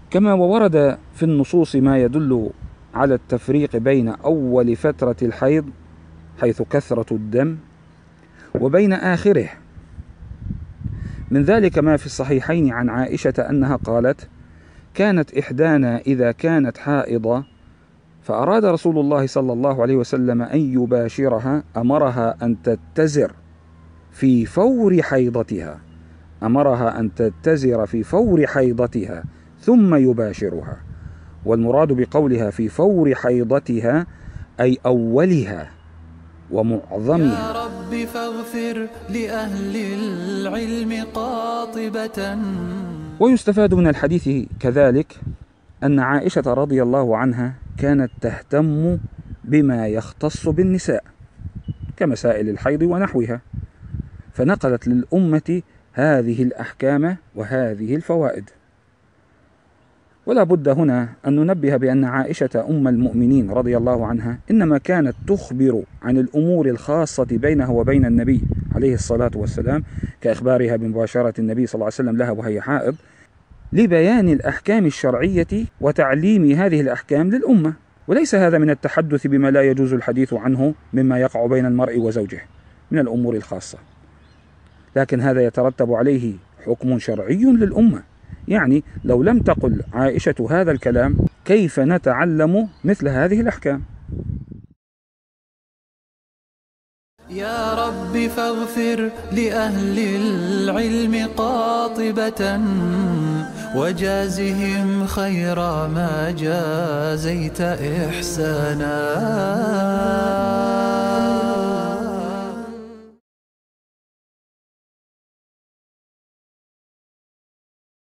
كما وورد في النصوص ما يدل على التفريق بين أول فترة الحيض حيث كثرة الدم وبين آخره. من ذلك ما في الصحيحين عن عائشة أنها قالت: كانت إحدانا إذا كانت حائضة فأراد رسول الله صلى الله عليه وسلم أن يباشرها أمرها أن تتزر في فور حيضتها، ثم يباشرها. والمراد بقولها في فور حيضتها أي أولها ومعظمها. يا رب فاغفر لأهل العلم قاطبة. ويستفاد من الحديث كذلك أن عائشة رضي الله عنها كانت تهتم بما يختص بالنساء كمسائل الحيض ونحوها، فنقلت للأمة هذه الأحكام وهذه الفوائد. ولا بد هنا أن ننبه بأن عائشة أم المؤمنين رضي الله عنها إنما كانت تخبر عن الأمور الخاصة بينها وبين النبي عليه الصلاة والسلام، كإخبارها بمباشرة النبي صلى الله عليه وسلم لها وهي حائض، لبيان الأحكام الشرعية وتعليم هذه الأحكام للأمة. وليس هذا من التحدث بما لا يجوز الحديث عنه مما يقع بين المرء وزوجه من الأمور الخاصة، لكن هذا يترتب عليه حكم شرعي للأمة. يعني لو لم تقل عائشة هذا الكلام كيف نتعلم مثل هذه الأحكام؟ يا رب فاغفر لأهل العلم قاطبة وجازهم خير ما جازيت إحسانا.